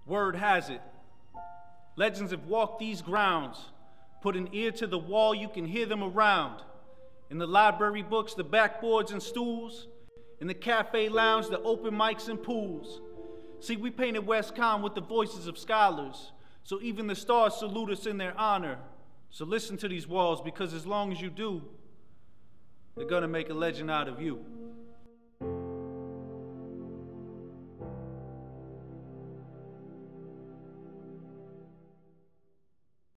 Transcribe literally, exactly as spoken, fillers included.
Word has it, legends have walked these grounds. Put an ear to the wall, you can hear them around. In the library books, the backboards and stools. In the cafe lounge, the open mics and pools. See, we painted West Com with the voices of scholars, so even the stars salute us in their honor. So listen to these walls, because as long as you do, they're gonna make a legend out of you.